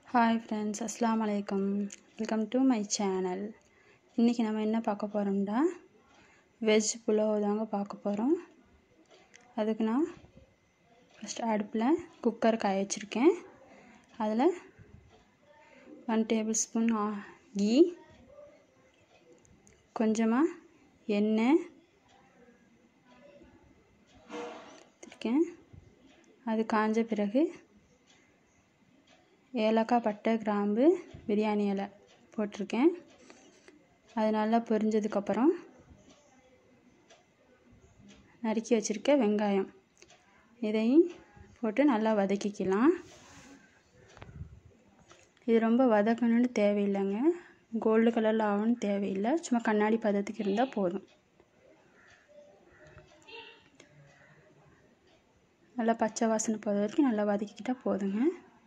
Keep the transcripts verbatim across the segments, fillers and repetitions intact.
Hi friends, Assalamu alaikum. Welcome to my channel. இன்னைக்கு நம்ம என்ன பார்க்க போறோம்டா வெஜ் புலாவ் தாங்க பார்க்க போறோம். அதுக்கு நான் ஃபர்ஸ்ட் அடுப்புல குக்கர் காய வச்சிருக்கேன். அதுல one tablespoon கீ, கொஞ்சமா எண்ணெய் ஊத்திருக்கேன். அது காஞ்ச பிறகு ஏலக்காய், பட்டை, கிராம்பு, பிரியாணி இலை போட்டிருக்கேன். அது நல்லா பொரிஞ்சதுக்கு அப்புறம் நறுக்கி வச்சிருக்க வெங்காயம் இதையும் போட்டு நல்லா வதக்கிக்கலாம். இது ரொம்ப வதக்கணும்னு தேவையில்லைங்க, கோல்டு கலரில் ஆகணும்னு தேவையில்லை, சும்மா கண்ணாடி பதத்துக்கு இருந்தால் போதும். நல்லா பச்சை வாசனை போகிற வரைக்கும் நல்லா வதக்கிக்கிட்டால் போதுங்க.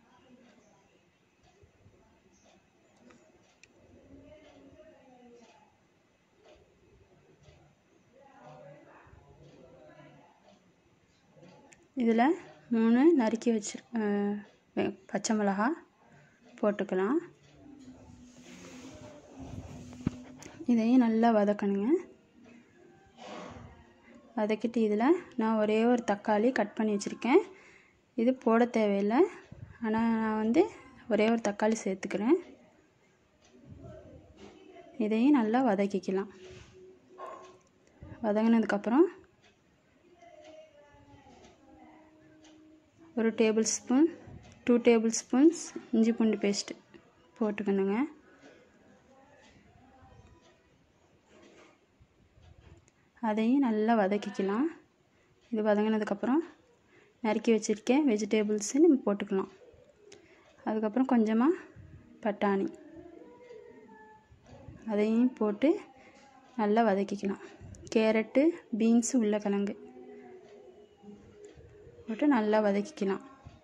இதில் மூணு நறுக்கி வச்சு பச்சை மிளகா போட்டுக்கலாம். இதையும் நல்லா வதக்கணுங்க. வதக்கிட்டு இதில் நான் ஒரே ஒரு தக்காளி கட் பண்ணி வச்சுருக்கேன். இது போட தேவையில்லை, ஆனால் நான் வந்து ஒரே ஒரு தக்காளி சேர்த்துக்கிறேன். இதையும் நல்லா வதக்கிக்கலாம். வதங்கினதுக்கப்புறம் ஒரு tablespoon two tablespoons இஞ்சி பூண்டு பேஸ்ட்டு போட்டுக்கணுங்க. அதையும் நல்லா வதக்கிக்கலாம். இது வதங்கினதுக்கப்புறம் நறுக்கி வச்சுருக்கேன் வெஜிடேபிள்ஸு நம்ம போட்டுக்கலாம். அதுக்கப்புறம் கொஞ்சமாக பட்டாணி அதையும் போட்டு நல்லா வதக்கிக்கலாம். கேரட்டு, பீன்ஸு, உருளைக்கிழங்கு போட்டு நல்லா வதக்கிக்கலாம்.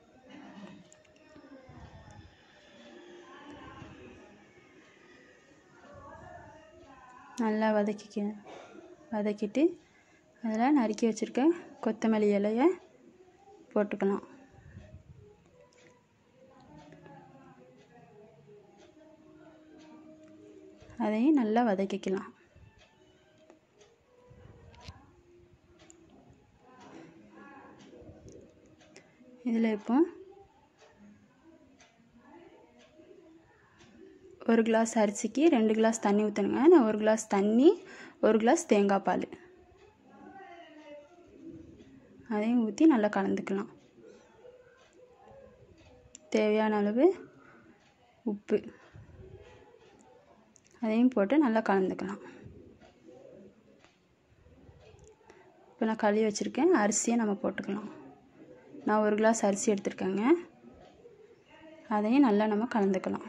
நல்லா வதக்கிக்க வதக்கிட்டு அதில் நறுக்கி வச்சுருக்க கொத்தமல்லி இலையை போட்டுக்கலாம். அதையும் நல்லா வதக்கிக்கலாம். இதில் இப்போ ஒரு கிளாஸ் அரிசிக்கு ரெண்டு கிளாஸ் தண்ணி ஊற்றணுங்க. நான் ஒரு கிளாஸ் தண்ணி, ஒரு கிளாஸ் தேங்காய் பால் அதையும் ஊற்றி நல்லா கலந்துக்கலாம். தேவையான அளவு உப்பு அதையும் போட்டு நல்லா கலந்துக்கலாம். இப்போ நான் கழுவி வச்சுருக்கேன் அரிசியை நம்ம போட்டுக்கலாம். நான் ஒரு கிளாஸ் அரிசி எடுத்துருக்கேங்க. அதையும் நல்லா நம்ம கலந்துக்கலாம்.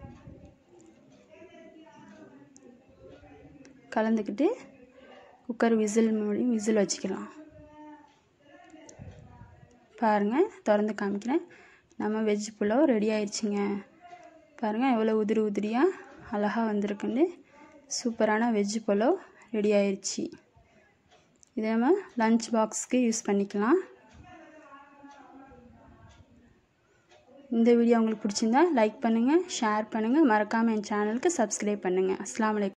கலந்துக்கிட்டு குக்கர் விசில் மூடி விசில் வச்சுக்கலாம். பாருங்கள், திறந்து காமிக்கிறேன். நம்ம வெஜ் புலாவ் ரெடி ஆயிடுச்சுங்க. பாருங்கள் எவ்வளோ உதிரி உதிரியாக அழகாக வந்திருக்குன்னு. சூப்பரான வெஜ் புலாவ் ரெடி ஆயிடுச்சு. இதை நம்ம லஞ்ச் பாக்ஸுக்கு யூஸ் பண்ணிக்கலாம். இந்த வீடியோ உங்களுக்கு பிடிச்சிருந்தா லைக் பண்ணுங்கள், ஷேர் பண்ணுங்கள், மறக்காமல் என் சேனலுக்கு சப்ஸ்கிரைப் பண்ணுங்கள். அஸ்ஸலாமு அலைக்கும்.